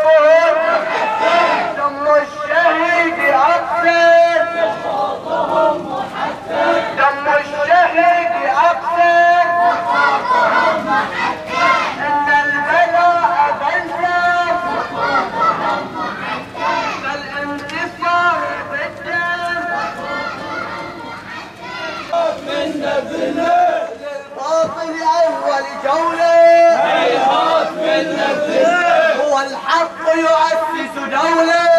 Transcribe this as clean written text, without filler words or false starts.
دم الشهيد أقسم دم الشهيد أقسم إن البلاء بلسم فالانتصار بالدم منا بالله للباطل أول جولة هيهات منا بالله هو الحق يؤسس دولة